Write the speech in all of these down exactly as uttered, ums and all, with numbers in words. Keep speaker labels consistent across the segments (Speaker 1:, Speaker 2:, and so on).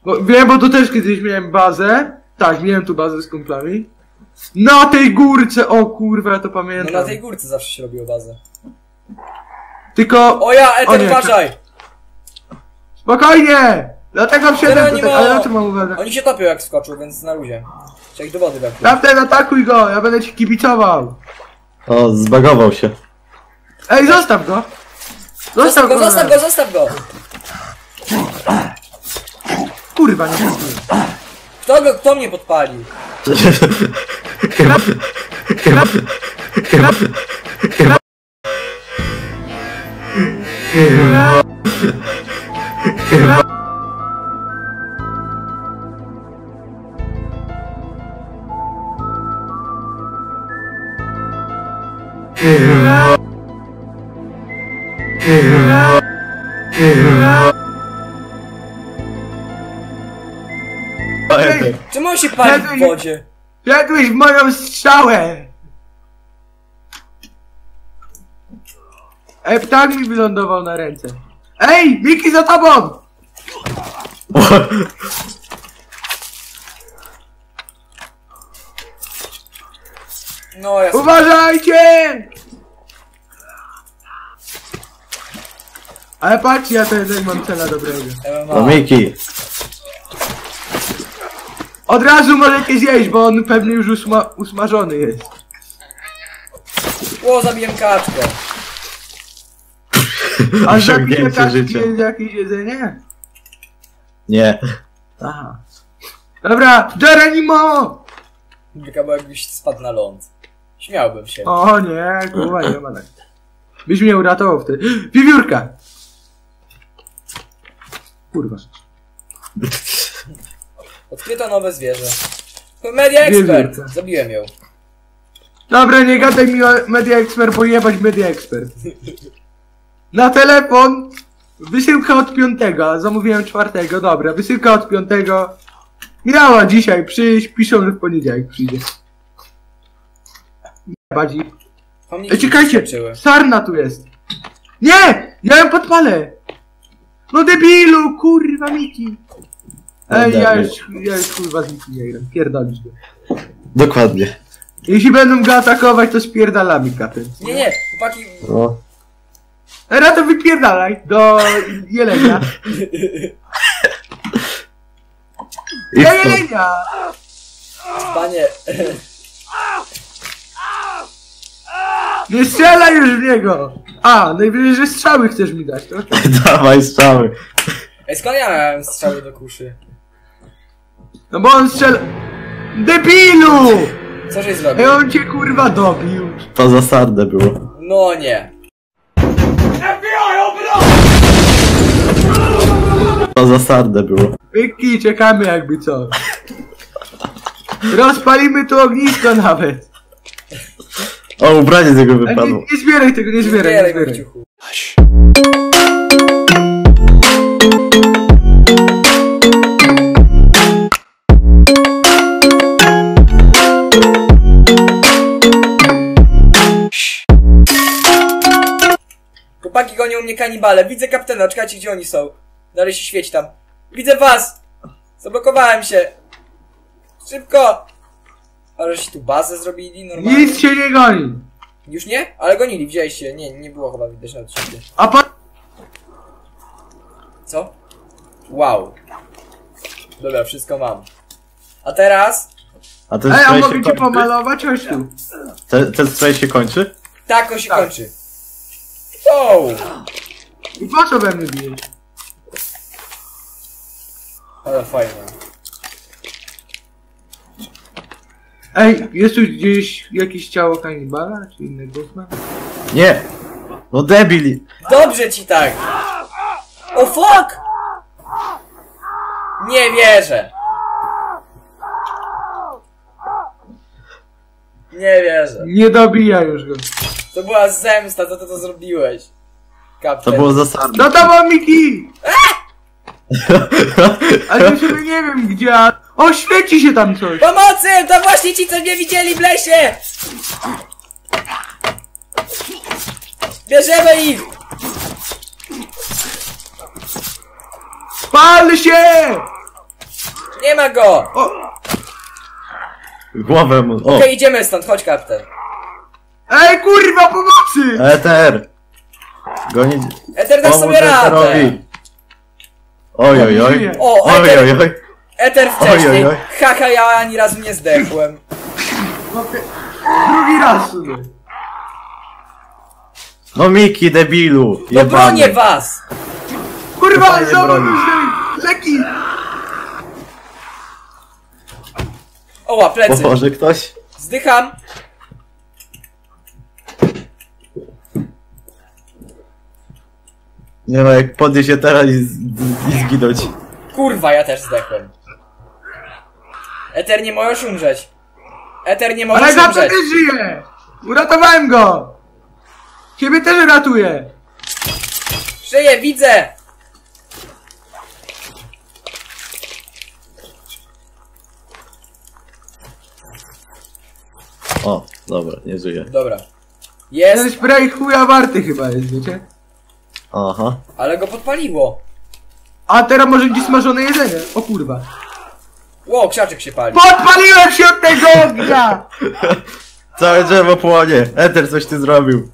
Speaker 1: Bo, wiem, bo tu też kiedyś miałem bazę. Tak, miałem tu bazę z kumplami. Na tej górce, o kurwa, ja to pamiętam.
Speaker 2: No na tej górce zawsze się robiło bazę.
Speaker 1: Tylko...
Speaker 2: O ja, Eter, uważaj!
Speaker 1: Spokojnie! Dlatego wszedłem tutaj, ale na co mam uwagę?
Speaker 2: Oni się topią jak skoczą, więc na luzie. Trzeba ich do wody wepchnąć.
Speaker 1: Tamten, atakuj go, ja będę ci kibicował.
Speaker 3: O, zbagował się.
Speaker 1: Ej, zostaw go!
Speaker 2: Zostaw go, zostaw go, zostaw go!
Speaker 1: Kurwa, nie wiem.
Speaker 2: Kto go, kto mnie podpalił?
Speaker 1: Ej,
Speaker 2: Czemu on się pali w wodzie?
Speaker 1: Jadłeś w moją strzałę! Ej, ptak mi wylądował na ręce. Ej, Miki, za tobą!
Speaker 2: No ja...
Speaker 1: Uważajcie! Ale patrzcie, ja to jednak mam cela dobrego.
Speaker 3: No Miki.
Speaker 1: Od razu możecie zjeść, bo on pewnie już usma usmażony jest.
Speaker 2: O, zabiłem kaczkę.
Speaker 1: A zabicie
Speaker 3: Osiągnięcie
Speaker 1: kaczki
Speaker 3: życia.
Speaker 1: jest jakieś jedzenie?
Speaker 3: Nie.
Speaker 1: Aha. Dobra, Geronimo!
Speaker 2: Tylko bo jakbyś spadł na ląd. Śmiałbym się.
Speaker 1: O nie, kurwa, nie ma tak. Byś mnie uratował wtedy. Wiewiórka! Kurwa.
Speaker 2: Odkryto nowe zwierzę. Media Expert!
Speaker 1: Wiewiórka.
Speaker 2: Zabiłem ją.
Speaker 1: Dobra, nie gadaj mi o Media Expert, bo jebać Media Expert. Na telefon wysyłka od piątego, zamówiłem czwartego, dobra, wysyłka od piątego. Miała dzisiaj przyjść, piszą, że w poniedziałek przyjdzie. Jebać ich.
Speaker 2: Pomniki
Speaker 1: Ej, czekajcie,
Speaker 2: skoczyły.
Speaker 1: sarna tu jest. Nie! Ja ją podpalę! No debilu, kurwa Miki. Ej, ja już, ja już kurwa z Miki nie gram, pierdolisz go.
Speaker 3: Dokładnie.
Speaker 1: Jeśli będą go atakować, to spierdalamy kapel.
Speaker 2: Nie, nie, chłopaki...
Speaker 3: No.
Speaker 1: Era to wypierdalaj do jelenia.
Speaker 3: I
Speaker 1: Do
Speaker 3: co?
Speaker 1: jelenia!
Speaker 2: Panie...
Speaker 1: Nie strzelaj już w niego! A, najwyżej, że strzały chcesz mi dać, to okej.
Speaker 3: Dawaj strzały.
Speaker 2: Ej, skąd ja miałem strzały do kuszy?
Speaker 1: No bo on strzela... Debilu!
Speaker 2: Co żeś
Speaker 1: Ej,
Speaker 2: zrobił?
Speaker 1: on cię kurwa dobił.
Speaker 3: To zasadne było.
Speaker 2: No nie.
Speaker 3: To zasadne było.
Speaker 1: Miki, czekamy jakby co. Rozpalimy tu ognisko nawet.
Speaker 3: O, ubranie z jego
Speaker 1: Ej, nie,
Speaker 3: wypadło.
Speaker 1: nie zbieraj tego, nie zbieraj, nie
Speaker 2: Zbieraj go,
Speaker 1: zbieraj.
Speaker 2: kciuchu. Chłopaki gonią mnie kanibale. Widzę kapitana, czekajcie gdzie oni są. Dalej się świeci tam. Widzę was! Zablokowałem się. Szybko! Ale żeście tu bazę zrobili normalnie?
Speaker 1: Nic się nie goni.
Speaker 2: Już nie? Ale gonili, widzieliście. Nie, nie było chyba widać na odcinku.
Speaker 1: A pa...
Speaker 2: Co? Wow. Dobra, wszystko mam. A teraz?
Speaker 3: A ten
Speaker 1: Ej, a
Speaker 3: spray się
Speaker 1: mogę ci
Speaker 3: kończy?
Speaker 1: pomalować? Chodź tu.
Speaker 3: Ten, ten spray się kończy?
Speaker 2: Tak on się
Speaker 1: Tak.
Speaker 2: kończy. Wow!
Speaker 1: I po co we mnie bijesz?
Speaker 2: Ale fajne.
Speaker 1: Ej, jest tu gdzieś jakieś ciało kanibala? Czy innego gówna?
Speaker 3: Nie! No debil!
Speaker 2: Dobrze ci tak! O fuck! Nie wierzę! Nie wierzę.
Speaker 1: Nie dobija już go.
Speaker 2: To była zemsta, co ty to zrobiłeś. Kapten.
Speaker 3: To było zasadne.
Speaker 1: Do tobą, Miki! Ale już sobie nie wiem gdzie, a... O, świeci się tam coś!
Speaker 2: Pomocy! To właśnie ci, co mnie widzieli w lesie! Bierzemy ich!
Speaker 1: Pal się!
Speaker 2: Nie ma go!
Speaker 1: O!
Speaker 3: Głowę mu. O!
Speaker 2: Okej, idziemy stąd, chodź kapitan.
Speaker 1: Ej, kurwa, pomocy!
Speaker 3: Eter! Gonić.
Speaker 2: Eter dasz sobie radę!
Speaker 3: Oj, oj, oj.
Speaker 2: O,
Speaker 3: Oj,
Speaker 2: Eter,
Speaker 3: oj, oj.
Speaker 2: Eter wcześniej.
Speaker 3: Oj, oj, oj.
Speaker 2: Haha, ja ani razu nie zdechłem.
Speaker 1: Drugi raz sobie.
Speaker 3: No Miki, debilu.
Speaker 2: No
Speaker 3: Jebany.
Speaker 2: bronię was!
Speaker 1: Kurwa,
Speaker 3: Fajnie
Speaker 1: znowu
Speaker 3: bronisz.
Speaker 1: leki!
Speaker 2: Oła, plecy.
Speaker 3: Pomoże ktoś?
Speaker 2: Zdycham.
Speaker 3: Nie no, jak podnieść się teraz i, z- i zginąć.
Speaker 2: Kurwa, ja też zdechłem. Eter, nie możesz umrzeć. Eter, nie
Speaker 1: Ale
Speaker 2: możesz
Speaker 1: Gata
Speaker 2: umrzeć.
Speaker 1: też żyje! Uratowałem go! Ciebie też ratuję!
Speaker 2: Żyję, widzę!
Speaker 3: O, dobra, nie żyje.
Speaker 2: Dobra.
Speaker 1: Ten
Speaker 2: Jest,
Speaker 1: spray chuja warty chyba jest, wiecie?
Speaker 3: Aha.
Speaker 2: ale go podpaliło.
Speaker 1: A teraz może gdzieś smażone jedzenie. O kurwa.
Speaker 2: Ło, krzaczek się pali.
Speaker 1: Podpaliłem się od tego ognia!
Speaker 3: Całe drzewo płonie. Eter, coś ty zrobił.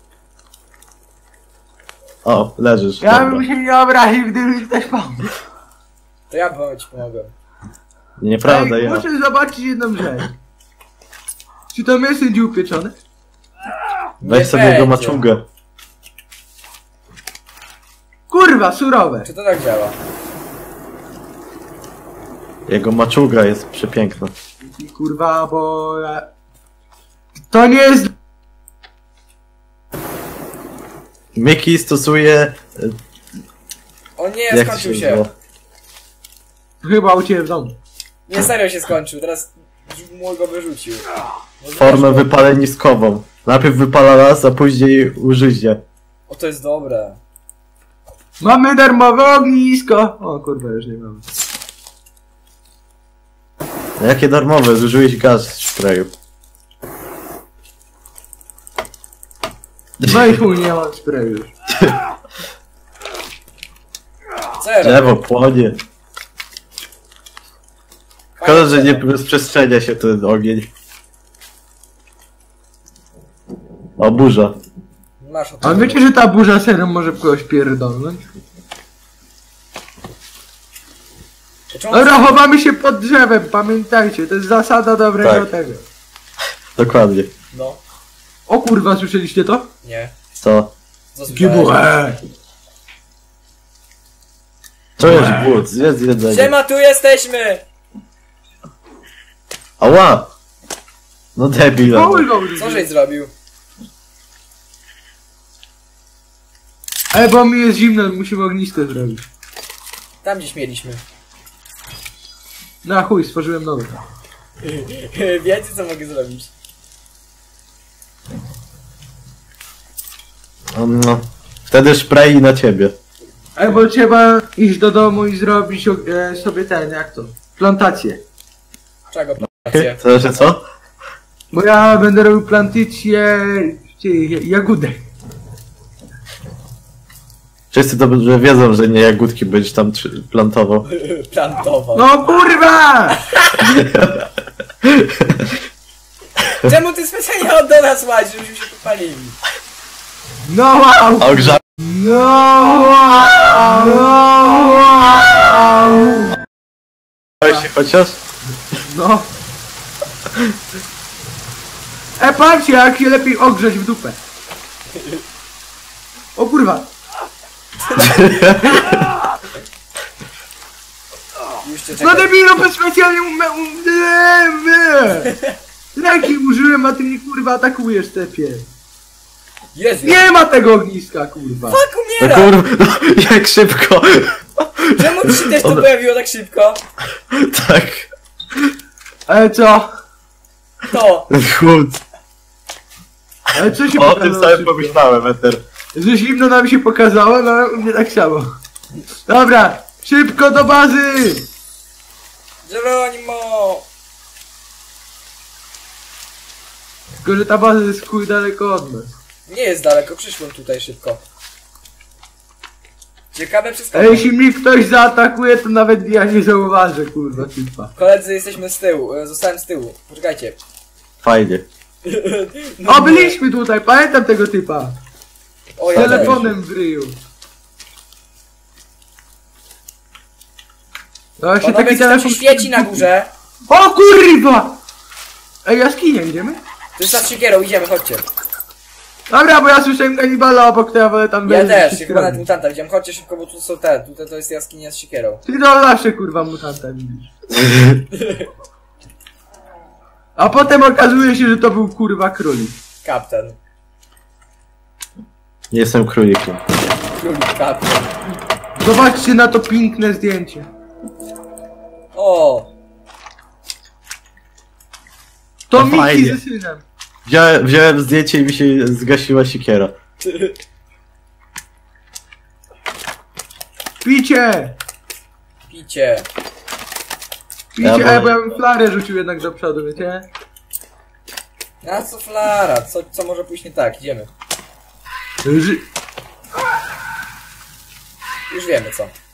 Speaker 3: O, leżysz.
Speaker 1: Ja
Speaker 3: Dobra.
Speaker 1: bym się nie obraził, gdyby mi ktoś pomógł.
Speaker 2: To ja bym ci pomogłem.
Speaker 3: Nieprawda,
Speaker 1: Ej,
Speaker 3: ja.
Speaker 1: muszę zobaczyć jedną rzecz. Czy to mięso będzie upieczone?
Speaker 3: Weź
Speaker 2: Nie
Speaker 3: sobie
Speaker 2: będzie.
Speaker 3: jego maczugę.
Speaker 1: Kurwa, surowe.
Speaker 2: Czy to tak działa?
Speaker 3: Jego maczuga jest przepiękna.
Speaker 1: I kurwa, bo... ja- To nie jest...
Speaker 3: Miki stosuje... e,
Speaker 2: O nie,
Speaker 3: Jak to
Speaker 2: skończył
Speaker 3: się
Speaker 2: się.
Speaker 3: nazywa?
Speaker 1: Chyba u ciebie w domu.
Speaker 2: Nie, serio się skończył. Teraz mój go wyrzucił. No,
Speaker 3: Formę
Speaker 2: wiesz,
Speaker 3: wypaleniskową. Najpierw wypala las, a później użyźnie.
Speaker 2: O, to jest dobre.
Speaker 1: Mamy darmowe ognisko! O kurwa, już nie mamy.
Speaker 3: No jakie darmowe, zużyłeś gaz z sprayu.
Speaker 1: No i chuj, nie mam sprayu już.
Speaker 2: Co ja robię?
Speaker 3: Drzewo płonie. Szkoda, że nie rozprzestrzenia się ten ogień. O, burza.
Speaker 2: Masz o
Speaker 1: A wiecie, że ta burza serio może w kogoś pierdolnąć?
Speaker 2: Czemu-
Speaker 1: Dobra, chowamy się pod drzewem, pamiętajcie, to jest zasada dobrego
Speaker 3: Tak.
Speaker 1: tego.
Speaker 3: Dokładnie.
Speaker 2: No,
Speaker 1: O kurwa, słyszeliście to?
Speaker 2: nie.
Speaker 3: Co?
Speaker 2: Co słyszałeś?
Speaker 1: Gibułę!
Speaker 3: Co jest głód? Zjedz jedzenie.
Speaker 2: Siema, tu jesteśmy!
Speaker 3: Ała! No debil.
Speaker 1: Połuj go!
Speaker 2: Co żeś zrobił?
Speaker 1: Ej, bo mi jest zimno, musimy ognisko zrobić.
Speaker 2: Tam gdzieś mieliśmy.
Speaker 1: Na chuj, stworzyłem nowe.
Speaker 2: Wiecie, co mogę zrobić?
Speaker 3: No, no. Wtedy spray na ciebie.
Speaker 1: Ej, bo trzeba iść do domu i zrobić e, sobie ten, jak to? Plantację.
Speaker 2: Czego
Speaker 3: Okej,
Speaker 2: plantację?
Speaker 3: to znaczy co?
Speaker 1: Bo ja będę robił plantację... Czy, jagódek.
Speaker 3: Wszyscy dobrze wiedzą, że nie jagódki będziesz tam trzy- plantował.
Speaker 2: Plantował.
Speaker 1: No kurwa!
Speaker 2: Czemu ty specjalnie od do nas łazisz, żebyśmy się popalili?
Speaker 1: No wow!
Speaker 3: A ogrzał.
Speaker 1: No wow! No wow!
Speaker 3: się chociaż?
Speaker 1: No. E, patrzcie, jak się lepiej ogrzeć w dupę. O kurwa.
Speaker 2: Już cię
Speaker 1: No
Speaker 2: czekam.
Speaker 1: debilu, bez specjalnie umę... Um, Leki użyłem, a ty mnie kurwa atakujesz, tepie.
Speaker 2: Jezu,
Speaker 1: Nie ma tego ogniska, kurwa.
Speaker 2: fuck,
Speaker 3: No
Speaker 2: umiera!
Speaker 3: kurwa, no, jak szybko.
Speaker 2: Czemu ci się też to
Speaker 3: One-
Speaker 2: pojawiło tak szybko?
Speaker 3: Tak.
Speaker 1: Ale co?
Speaker 2: To.
Speaker 3: Chłód.
Speaker 1: Ale co się
Speaker 3: O tym
Speaker 1: pokazało
Speaker 3: samym
Speaker 1: szybko?
Speaker 3: pomyślałem, Eter.
Speaker 1: Że zimno nam się pokazało, no u mnie tak samo. Dobra, szybko do bazy!
Speaker 2: Geronimo!
Speaker 1: Tylko, że ta baza jest chuj daleko od nas.
Speaker 2: Nie jest daleko, przyszłem tutaj szybko. Ciekawe wszystko.
Speaker 1: Ej, jeśli mnie ktoś zaatakuje, to nawet ja nie zauważę, kurwa, typa.
Speaker 2: Koledzy, jesteśmy z tyłu. e, Zostałem z tyłu. Poczekajcie.
Speaker 3: Fajnie.
Speaker 1: O, byliśmy tutaj, pamiętam tego typa.
Speaker 2: O,
Speaker 1: Z
Speaker 2: ja też.
Speaker 1: telefonem w ryju. No, się
Speaker 2: Panowie,
Speaker 1: taki
Speaker 2: coś tam się
Speaker 1: telefon...
Speaker 2: świeci na górze.
Speaker 1: O kurwa! Ej, jaskinie idziemy?
Speaker 2: To jest z siekierą, idziemy, chodźcie.
Speaker 1: Dobra, bo ja słyszałem kanibala obok, to ja wolę tam
Speaker 2: Ja
Speaker 1: wejść,
Speaker 2: też,
Speaker 1: coś
Speaker 2: chyba nawet
Speaker 1: robić.
Speaker 2: mutanta widziałem. Chodźcie szybko, bo tu są te. Tutaj to jest jaskinia z siekierą.
Speaker 1: Ty to zawsze kurwa mutanta widzisz. A potem okazuje się, że to był kurwa królik.
Speaker 2: Kapten.
Speaker 3: Nie jestem królikiem.
Speaker 2: Królik, kapten.
Speaker 1: Zobaczcie na to piękne zdjęcie.
Speaker 2: O!
Speaker 1: To
Speaker 3: No
Speaker 1: Miki
Speaker 3: fajnie.
Speaker 1: ze synem.
Speaker 3: Wziąłem, wziąłem zdjęcie i mi się zgasiła siekiera.
Speaker 1: Picie!
Speaker 2: Picie.
Speaker 1: Picie,
Speaker 3: Ja
Speaker 1: ja
Speaker 3: wolę-
Speaker 1: bo ja bym flarę rzucił jednak do przodu, wiecie?
Speaker 2: A co flara? Co, co może pójść nie tak? Idziemy.
Speaker 1: Ży...
Speaker 2: Już wiemy co.